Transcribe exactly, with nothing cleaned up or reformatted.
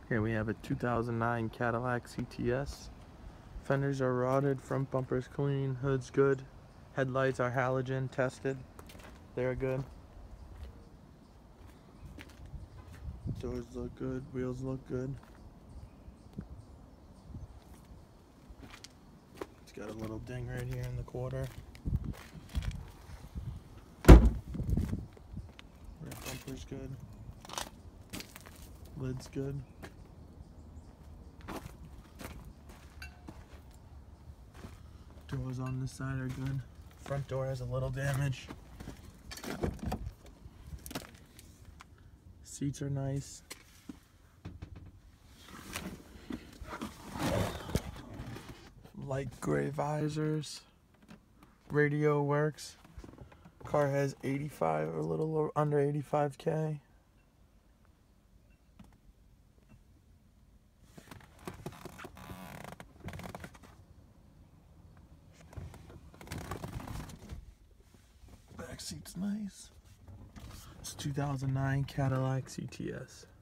Here we have a two thousand nine Cadillac C T S. Fenders are rotted, front bumper's clean, hood's good. Headlights are halogen tested. They're good. Doors look good, wheels look good. It's got a little ding right here in the quarter. Rear bumper's good. Lid's good. Doors on this side are good. Front door has a little damage. Seats are nice. Light gray visors. Radio works. Car has eighty-five, or a little under eighty-five K. Back seat's nice. It's two thousand nine Cadillac C T S.